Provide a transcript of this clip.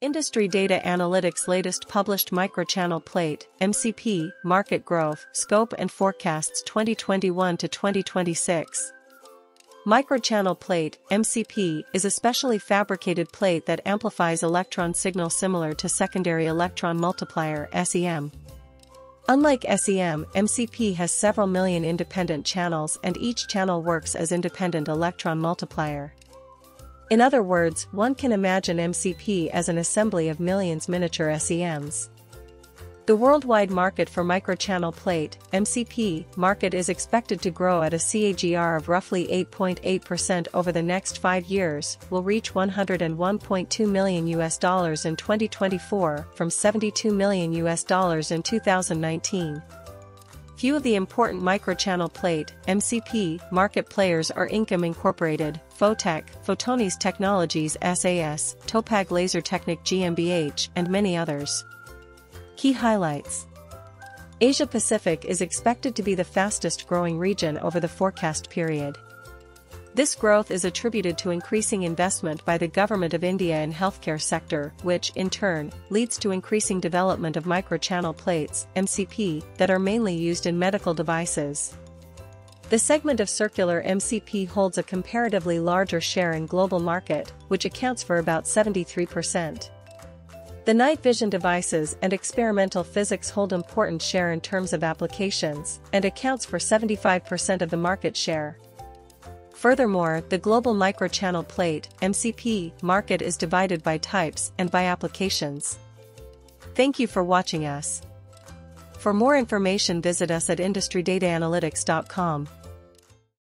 Industry Data Analytics latest published Microchannel Plate, MCP, Market Growth, Scope and Forecasts 2021 to 2026. Microchannel plate, MCP, is a specially fabricated plate that amplifies electron signal similar to secondary electron multiplier (SEM). Unlike SEM, MCP has several million independent channels and each channel works as independent electron multiplier. In other words, one can imagine MCP as an assembly of millions miniature SEMs. The worldwide market for microchannel plate, MCP, market is expected to grow at a CAGR of roughly 8.8% over the next 5 years, will reach $101.2 million in 2024 from $72 million in 2019. Few of the important microchannel plate, MCP, market players are Incom Incorporated, Photech, Photonis Technologies SAS, Topag Lasertechnik GmbH, and many others. Key highlights. Asia Pacific is expected to be the fastest growing region over the forecast period. This growth is attributed to increasing investment by the Government of India in healthcare sector, which, in turn, leads to increasing development of microchannel plates, MCP, that are mainly used in medical devices. The segment of circular MCP holds a comparatively larger share in global market, which accounts for about 73%. The night vision devices and experimental physics hold important share in terms of applications, and accounts for 75% of the market share. Furthermore, the global microchannel plate, MCP, market is divided by types and by applications. Thank you for watching us. For more information visit us at industrydataanalytics.com.